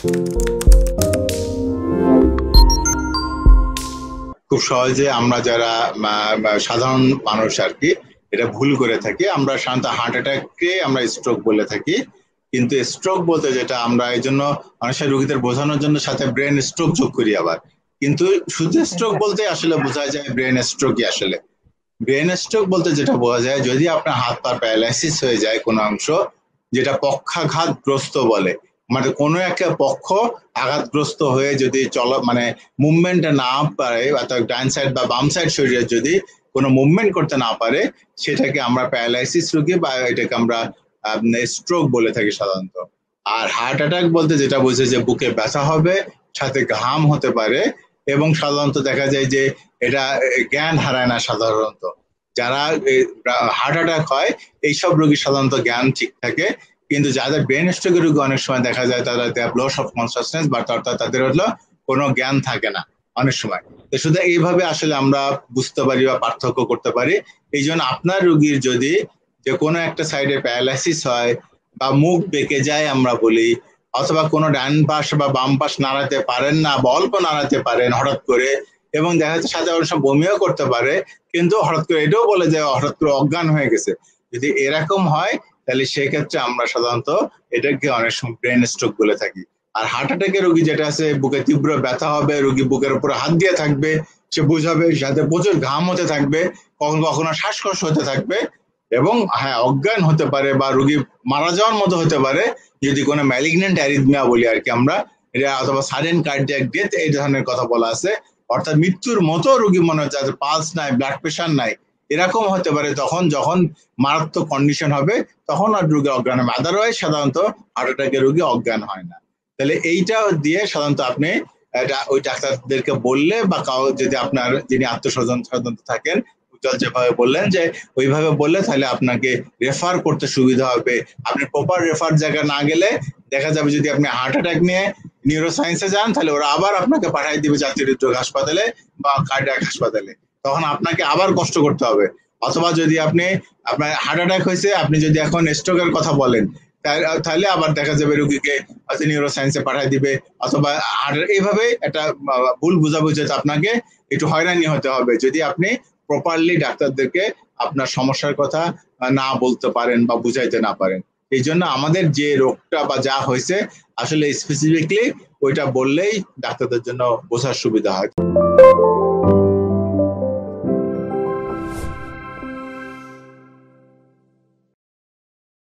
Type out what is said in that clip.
খুব সহজে আমরা যারা সাধারণ মানুষ আর কি এটা ভুল করে থাকি। আমরা সাধারণত হার্ট অ্যাটাককে আমরা স্ট্রোক বলে থাকি, কিন্তু স্ট্রোক বলতে যেটা আমরা এই জন্য অনেক সময় রোগীদের বোঝানোর জন্য সাথে ব্রেন স্ট্রোক যোগ করি আবার, কিন্তু শুধু স্ট্রোক বলতে আসলে বোঝা যায় ব্রেন স্ট্রোকই। আসলে ব্রেন স্ট্রোক বলতে যেটা বোঝা যায়, যদি আপনার হাত পা প্যারালাইসিস হয়ে যায় কোনো অংশ, যেটা পক্ষাঘাতগ্রস্ত বলে, মানে কোনো একটা পক্ষ আঘাতগ্রস্ত হয়ে যদি মানে মুভমেন্ট না পারে, অর্থাৎ ডান সাইড বা বাম সাইড শরীরে যদি কোনো মুভমেন্ট করতে না পারে, সেটাকে আমরা প্যারালাইসিস রোগী বা এটাকে আমরা স্ট্রোক বলে থাকি সাধারণত। আর হার্ট অ্যাটাক বলতে যেটা বোঝে যে বুকে ব্যথা হবে, সাথে ঘাম হতে পারে, এবং সাধারণত দেখা যায় যে এটা জ্ঞান হারায় না। সাধারণত যারা হার্ট অ্যাটাক হয় এইসব রোগী সাধারণত জ্ঞান ঠিক থাকে, কিন্তু যাদের ব্রেন স্ট্রোকের রোগী অনেক সময় দেখা যায় তারা লস অফ কনসাসনেস, বা অর্থাৎ তাদের হলো কোনো জ্ঞান থাকে না অনেক সময়। তো শুধু এইভাবে আসলে আমরা বুঝতে পারি বা পার্থক্য করতে পারি। এই জন্য আপনার রোগীর যদি যে কোনো একটা সাইডে প্যারালাইসিস হয়, বা মুখ বেঁকে যায় আমরা বলি, অথবা কোনো ডান পাশ বা বাম পাশ নাড়াতে পারেন না বা অল্প নাড়াতে পারেন হঠাৎ করে, এবং দেখা যাচ্ছে সাথে অনেক সময় বমিও করতে পারে, কিন্তু হঠাৎ করে এটাও বলে যে হঠাৎ করে অজ্ঞান হয়ে গেছে, যদি এরকম হয় তাহলে সেক্ষেত্রে আমরা সাধারণত এটাকে অনেক সময় ব্রেন স্ট্রোক বলে থাকি। আর হার্ট অ্যাটাকের রোগী যেটা আছে, বুকে তীব্র ব্যথা হবে, রোগী বুকের উপরে হাত দিয়ে থাকবে, সে বুঝাবে, সাথে প্রচুর ঘাম হতে থাকবে, কখনো কখনো শ্বাসকষ্ট হতে থাকবে, এবং হ্যাঁ অজ্ঞান হতে পারে বা রোগী মারা যাওয়ার মতো হতে পারে যদি কোনো ম্যালিগন্যান্ট অ্যারিথমিয়া বলি আর কি আমরা এটা, অথবা সাডেন কার্ডিয়াক ডেথ এই ধরনের কথা বলা আছে, অর্থাৎ মৃত্যুর মতো রোগী মনে হচ্ছে, পালস নাই, ব্লাড প্রেশার নাই, এরকম হতে পারে। তখন যখন মারাত্মক কন্ডিশন হবে তখন আর রোগী অজ্ঞান হবে, আদারওয়াইজ সাধারণত হার্ট অ্যাটাকের রোগী অজ্ঞান হয় না। তাহলে এইটা দিয়ে সাধারণত আপনি ওই ডাক্তারদেরকে বললে, বা কাউ যদি আপনার যিনি আত্মস্বজন থাকেন, উজ্জ্বল যেভাবে বললেন যে ওইভাবে বললে তাহলে আপনাকে রেফার করতে সুবিধা হবে। আপনি প্রপার রেফার জায়গা না গেলে দেখা যাবে যদি আপনি হার্ট অ্যাটাক নিয়ে নিউরোসায়েন্সে যান, তাহলে ওরা আবার আপনাকে পাঠিয়ে দিবে জাতীয় হৃদরোগ হাসপাতালে বা কার্ডিয়াক হাসপাতালে, তখন আপনাকে আবার কষ্ট করতে হবে। অথবা যদি আপনি আপনার হার্ট অ্যাটাক হয়েছে, আপনি যদি এখন স্ট্রোকের কথা বলেন, তাহলে আবার দেখা যাবে রোগীকে হয়তো নিউরোসায়েন্সে পাঠিয়ে দিবে, অথবা এইভাবে একটা ভুল বুঝাবুঝি, আপনাকে একটু হয়রানি হতে হবে যদি আপনি প্রপারলি ডাক্তারদেরকে আপনার সমস্যার কথা না বলতে পারেন বা বুঝাইতে না পারেন। এই জন্য আমাদের যে রোগটা বা যা হয়েছে আসলে স্পেসিফিকলি ওইটা বললেই ডাক্তারদের জন্য বোঝার সুবিধা হয়।